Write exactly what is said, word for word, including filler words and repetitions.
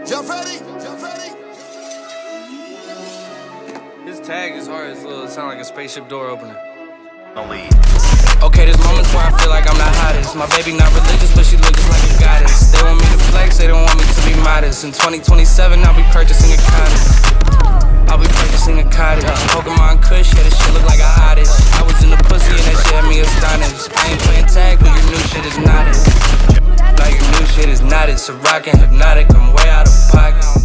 Jump ready, jump ready. His tag is hard as little. It sound like a spaceship door opener. Okay, there's moments where I feel like I'm the hottest. My baby not religious, but she look just like a goddess. They want me to flex, they don't want me to be modest. In twenty twenty-seven, I'll be purchasing a cottage. I'll be purchasing a cottage. Pokemon Kush, yeah, this shit look like a hottest. I was in the pussy and that shit had me astonished. I ain't playing tag, but your new shit is not it. Like your new shit is not it. So rockin' hypnotic, I'm way out of pocket.